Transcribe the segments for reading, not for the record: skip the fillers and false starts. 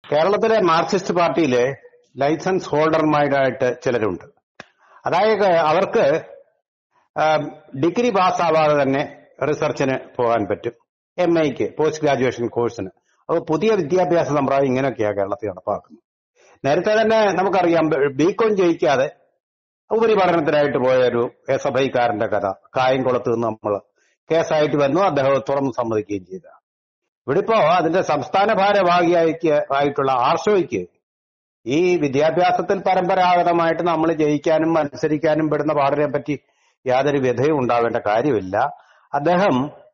കേരളത്തിലെ മാർക്സിസ്റ്റ് പാർട്ടിയിലെ ലൈസൻസ് ഹോൾഡർമാരായിട്ട് ചിലരുണ്ട്. അതായത് അവർക്ക് ഡിഗ്രി പാസ്സാവാതെ തന്നെ റിസർച്ചിന് പോകാൻ പറ്റും, MA പോസ്റ്റ് ഗ്രാജുവേഷൻ കോഴ്സിന്. അപ്പോൾ പുതിയ വിദ്യാഭ്യാസ സമ്പ്രദായം ഇങ്ങനെയൊക്കെയാണ് കേരളത്തിൽ നടപ്പാക്കുന്നത്. നേരത്തെ തന്നെ നമുക്കറിയാം, BCom ജയിക്കാതെ ഉപരിപഠനത്തിനായിട്ട് പോയ ഒരു SFIക്കാരന്റെ കഥ കായംകുളത്ത് നിന്ന് നമ്മൾ കേസായിട്ട് വന്നു, അദ്ദേഹം തുറന്ന് സമ്മതിക്കുകയും ചെയ്ത. ഇവിടെ ഇപ്പോ അതിന്റെ സംസ്ഥാന ഭാരവാഹിയായിട്ടുള്ള ആർഷോയ്ക്ക് ഈ വിദ്യാഭ്യാസത്തിൽ പരമ്പരാഗതമായിട്ട് നമ്മൾ ജയിക്കാനും മത്സരിക്കാനും പെടുന്ന പാടിനെ പറ്റി യാതൊരു വ്യഥയും ഉണ്ടാവേണ്ട കാര്യമില്ല. അദ്ദേഹം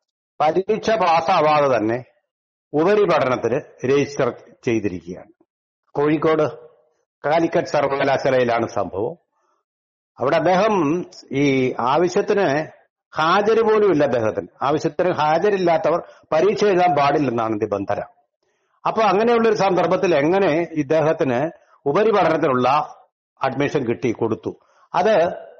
പരീക്ഷ പാസ്സാവാതെ തന്നെ ഉപരിപഠനത്തിന് രജിസ്റ്റർ ചെയ്തിരിക്കുകയാണ്. കോഴിക്കോട് കാലിക്കറ്റ് സർവകലാശാലയിലാണ് സംഭവം. അവിടെ അദ്ദേഹം ഈ ആവശ്യത്തിന് ഹാജര് പോലും ഇല്ല. അദ്ദേഹത്തിന് ആവശ്യത്തിന് ഹാജരില്ലാത്തവർ പരീക്ഷ എഴുതാൻ പാടില്ലെന്നാണ് നിബന്ധന. അപ്പൊ അങ്ങനെയുള്ള ഒരു സന്ദർഭത്തിൽ എങ്ങനെ ഇദ്ദേഹത്തിന് ഉപരിപഠനത്തിനുള്ള അഡ്മിഷൻ കൊടുത്തു? അത്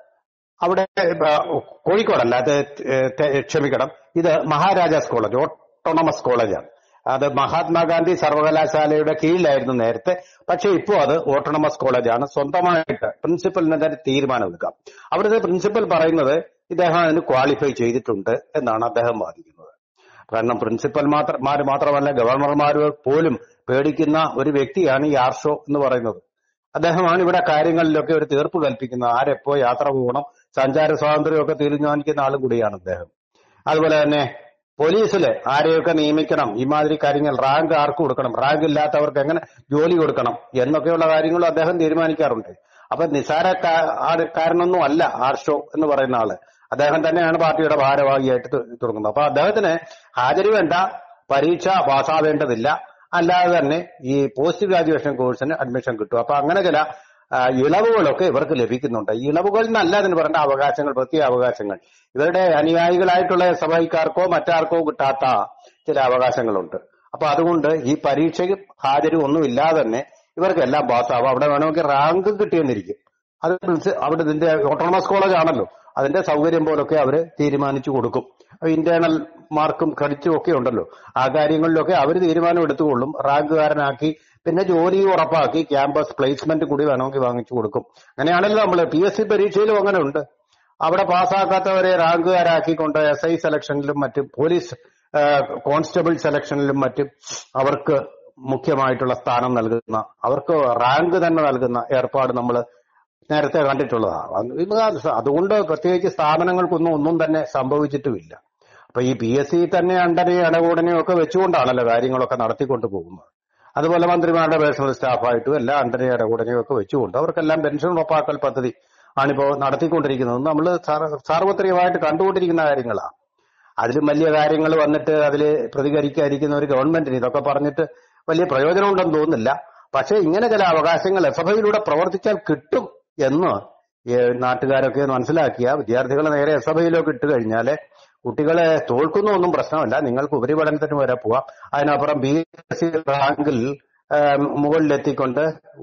അവിടെ കോഴിക്കോടല്ല, അത് ക്ഷമിക്കണം, ഇത് മഹാരാജാസ് കോളേജ്, ഓട്ടോണമസ് കോളേജാണ്. അത് മഹാത്മാഗാന്ധി സർവകലാശാലയുടെ കീഴിലായിരുന്നു നേരത്തെ. പക്ഷെ ഇപ്പോൾ അത് ഓട്ടോണമസ് കോളേജാണ്. സ്വന്തമായിട്ട് പ്രിൻസിപ്പലിന് തന്നെ തീരുമാനം എടുക്കാം. അവിടുത്തെ പ്രിൻസിപ്പൽ പറയുന്നത് ഇദ്ദേഹം അതിന് ക്വാളിഫൈ ചെയ്തിട്ടുണ്ട് എന്നാണ് അദ്ദേഹം വാദിക്കുന്നത്. കാരണം പ്രിൻസിപ്പൽമാർ മാത്രമല്ല, ഗവർണർമാർ പോലും പേടിക്കുന്ന ഒരു വ്യക്തിയാണ് ഈ ആർഷോ എന്ന് പറയുന്നത്. അദ്ദേഹമാണ് ഇവിടെ കാര്യങ്ങളിലൊക്കെ ഒരു തീർപ്പ് കൽപ്പിക്കുന്നത്. ആരെപ്പോ യാത്ര പോകണം, സഞ്ചാര സ്വാതന്ത്ര്യമൊക്കെ തീരുമാനിക്കുന്ന ആളും കൂടിയാണ് അദ്ദേഹം. അതുപോലെ തന്നെ പോലീസില് ആരെയൊക്കെ നിയമിക്കണം, ഇമാതിരി കാര്യങ്ങൾ, റാങ്ക് ആർക്ക് കൊടുക്കണം, റാങ്ക് ഇല്ലാത്തവർക്ക് എങ്ങനെ ജോലി കൊടുക്കണം എന്നൊക്കെയുള്ള കാര്യങ്ങളും അദ്ദേഹം തീരുമാനിക്കാറുണ്ട്. അപ്പൊ നിസ്സാരക്കാരനൊന്നും അല്ല ആർഷോ എന്ന് പറയുന്ന ആള്. അദ്ദേഹം തന്നെയാണ് പാർട്ടിയുടെ ഭാരവാഹിയായിട്ട് തുടങ്ങുന്നത്. അപ്പൊ അദ്ദേഹത്തിന് ഹാജര് വേണ്ട, പരീക്ഷ പാസ്സാവേണ്ടതില്ല, അല്ലാതെ തന്നെ ഈ പോസ്റ്റ് ഗ്രാജുവേഷൻ കോഴ്സിന് അഡ്മിഷൻ കിട്ടും. അപ്പൊ അങ്ങനെ ചില ഇളവുകളൊക്കെ ഇവർക്ക് ലഭിക്കുന്നുണ്ട്. ഈ ഇളവുകൾ എന്നല്ല അതിന് പറയേണ്ട അവകാശങ്ങൾ, പ്രത്യേക അവകാശങ്ങൾ. ഇവരുടെ അനുയായികളായിട്ടുള്ള SFIക്കാർക്കോ മറ്റാർക്കോ കിട്ടാത്ത ചില അവകാശങ്ങളുണ്ട്. അപ്പൊ അതുകൊണ്ട് ഈ പരീക്ഷയും ഹാജരും ഒന്നും ഇല്ലാതെ തന്നെ ഇവർക്കെല്ലാം പാസ്സാവും. അവിടെ വേണമെങ്കിൽ റാങ്ക് കിട്ടിയെന്നിരിക്കും. അത് അവിടെ ഇതിന്റെ ഓട്ടോണമസ് കോളേജ് ആണല്ലോ, അതിന്റെ സൗകര്യം പോലൊക്കെ അവര് തീരുമാനിച്ചു കൊടുക്കും. ഇന്റേണൽ മാർക്കും ക്രെഡിറ്റും ഒക്കെ ഉണ്ടല്ലോ, ആ കാര്യങ്ങളിലൊക്കെ അവർ തീരുമാനം എടുത്തുകൊള്ളും. റാങ്കുകാരനാക്കി പിന്നെ ജോലി ഉറപ്പാക്കി ക്യാമ്പസ് പ്ലേസ്മെന്റ് കൂടി വേണമെങ്കിൽ വാങ്ങിച്ചു കൊടുക്കും. അങ്ങനെയാണല്ലോ നമ്മൾ PSC പരീക്ഷയിലും അങ്ങനെ ഉണ്ട്. അവിടെ പാസ്സാക്കാത്തവരെ റാങ്കുകാരാക്കിക്കൊണ്ട് SI സെലക്ഷനിലും മറ്റും പോലീസ് കോൺസ്റ്റബിൾ സെലക്ഷനിലും മറ്റും അവർക്ക് മുഖ്യമായിട്ടുള്ള സ്ഥാനം നൽകുന്ന, അവർക്ക് റാങ്ക് തന്നെ നൽകുന്ന ഏർപ്പാട് നമ്മൾ നേരത്തെ കണ്ടിട്ടുള്ളതാണ്. അതുകൊണ്ട് പ്രത്യേകിച്ച് സ്ഥാപനങ്ങൾക്കൊന്നും തന്നെ സംഭവിച്ചിട്ടുമില്ല. അപ്പൊ ഈ PSC തന്നെ അണ്ടനെയും ഇടകൂടനെയും ഒക്കെ വെച്ചുകൊണ്ടാണല്ലോ കാര്യങ്ങളൊക്കെ നടത്തിക്കൊണ്ട് പോകുന്നത്. അതുപോലെ മന്ത്രിമാരുടെ പേഴ്സണൽ സ്റ്റാഫായിട്ടും എല്ലാം അണ്ടനെയും ഇടകൂടനെയും ഒക്കെ വെച്ചുകൊണ്ട് അവർക്കെല്ലാം പെൻഷൻ ഉറപ്പാക്കൽ പദ്ധതി ആണിപ്പോ നടത്തിക്കൊണ്ടിരിക്കുന്നത്. നമ്മൾ സാർവത്രികമായിട്ട് കണ്ടുകൊണ്ടിരിക്കുന്ന കാര്യങ്ങളാണ്. അതിലും വലിയ കാര്യങ്ങൾ വന്നിട്ട് അതിൽ പ്രതികരിക്കാതിരിക്കുന്ന ഒരു ഗവൺമെന്റിന് ഇതൊക്കെ പറഞ്ഞിട്ട് വലിയ പ്രയോജനം ഉണ്ടെന്ന് തോന്നുന്നില്ല. പക്ഷെ ഇങ്ങനെ ചില അവകാശങ്ങൾ SFIയിലൂടെ പ്രവർത്തിച്ചാൽ കിട്ടും എന്ന് നാട്ടുകാരൊക്കെ മനസ്സിലാക്കിയ വിദ്യാർത്ഥികളെ നേരെ SFIയിലൊക്കെ ഇട്ട് കഴിഞ്ഞാൽ കുട്ടികളെ തോൽക്കുന്നൊന്നും പ്രശ്നമല്ല, നിങ്ങൾക്ക് ഉപരിപഠനത്തിന് വരെ പോവാം. അതിനപ്പുറം PSC റാങ്കിൽ മുകളിലെത്തിക്കൊണ്ട്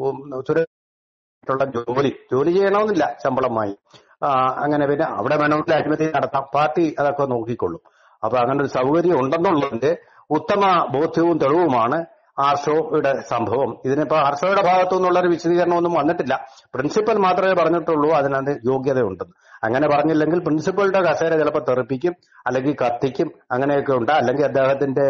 സുരക്ഷിതമായിട്ടുള്ള ജോലി ചെയ്യണമെന്നില്ല, ശമ്പളമായി അങ്ങനെ പിന്നെ അവിടെ വേണമെങ്കിൽ അഴിമതി നടത്താം, പാർട്ടി അതൊക്കെ നോക്കിക്കൊള്ളും. അപ്പൊ അങ്ങനെ ഒരു സൗകര്യം ഉണ്ടെന്നുള്ളതിന്റെ ഉത്തമ ബോധ്യവും തെളിവുമാണ് ആർഷോയുടെ സംഭവം. ഇതിനിപ്പോ ആർഷോയുടെ ഭാഗത്തു നിന്നുള്ളൊരു വിശദീകരണമൊന്നും വന്നിട്ടില്ല. പ്രിൻസിപ്പൽ മാത്രമേ പറഞ്ഞിട്ടുള്ളൂ അതിനകത്ത് യോഗ്യതയുണ്ടെന്ന്. അങ്ങനെ പറഞ്ഞില്ലെങ്കിൽ പ്രിൻസിപ്പളുടെ കസേര ചിലപ്പോൾ തെറിപ്പിക്കും, അല്ലെങ്കിൽ കത്തിക്കും, അങ്ങനെയൊക്കെ ഉണ്ട്. അല്ലെങ്കിൽ അദ്ദേഹത്തിന്റെ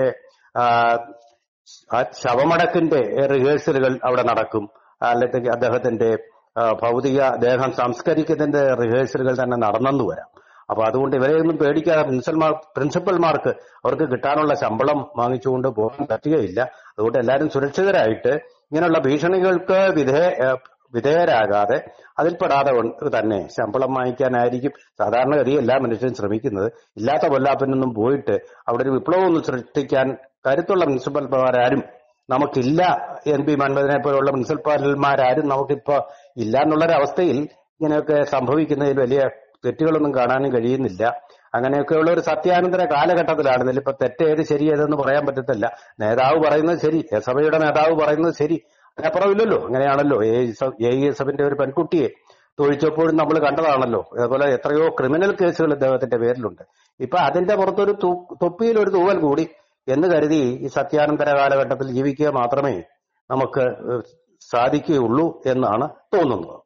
ശവമടക്കിന്റെ റിഹേഴ്സലുകൾ അവിടെ നടക്കും, അല്ലെങ്കിൽ അദ്ദേഹത്തിന്റെ ഭൗതിക ദേഹം സംസ്കരിക്കുന്നതിന്റെ റിഹേഴ്സലുകൾ തന്നെ നടന്നെന്ന് വരാം. അപ്പൊ അതുകൊണ്ട് ഇവരെയൊന്നും പേടിക്കാതെ പ്രിൻസിപ്പൽമാർക്ക് അവർക്ക് കിട്ടാനുള്ള ശമ്പളം വാങ്ങിച്ചുകൊണ്ട് പോകാൻ പറ്റുകയില്ല. അതുകൊണ്ട് എല്ലാവരും സുരക്ഷിതരായിട്ട് ഇങ്ങനെയുള്ള ഭീഷണികൾക്ക് വിധേയരാകാതെ അതിൽപ്പെടാതെ തന്നെ ശമ്പളം വാങ്ങിക്കാനായിരിക്കും സാധാരണഗതി എല്ലാ മനുഷ്യരും ശ്രമിക്കുന്നത്. ഇല്ലാത്ത പൊല്ലാപ്പിനൊന്നും പോയിട്ട് അവിടെ ഒരു വിപ്ലവമൊന്നും സൃഷ്ടിക്കാൻ കരുത്തുള്ള പ്രിൻസിപ്പൽമാരാരും നമുക്കില്ല. NP മൻമോഹനെ പോലുള്ള പ്രിൻസിപ്പൽമാരാരും നമുക്കിപ്പോ ഇല്ല എന്നുള്ളൊരവസ്ഥയിൽ ഇങ്ങനെയൊക്കെ സംഭവിക്കുന്നതിൽ വലിയ തെറ്റുകളൊന്നും കാണാനും കഴിയുന്നില്ല. അങ്ങനെയൊക്കെയുള്ള ഒരു സത്യാനന്തര കാലഘട്ടത്തിലാണ്. ഇതിലിപ്പോ തെറ്റേത് ശരി ഏതെന്ന് പറയാൻ പറ്റത്തില്ല. നേതാവ് പറയുന്നത് ശരി, SFIയുടെ നേതാവ് പറയുന്നത് ശരി, അതിനപ്പുറമില്ലല്ലോ. അങ്ങനെയാണല്ലോ AESFന്റെ ഒരു പെൺകുട്ടിയെ തൊഴിച്ചപ്പോഴും നമ്മൾ കണ്ടതാണല്ലോ. അതേപോലെ എത്രയോ ക്രിമിനൽ കേസുകൾ ഇദ്ദേഹത്തിന്റെ പേരിലുണ്ട്. ഇപ്പൊ അതിന്റെ പുറത്തൊരു തൊപ്പിയിൽ ഒരു തൂവൽ കൂടി എന്ന് കരുതി ഈ സത്യാനന്തര കാലഘട്ടത്തിൽ ജീവിക്കുക മാത്രമേ നമുക്ക് സാധിക്കുകയുള്ളൂ എന്നാണ് തോന്നുന്നത്.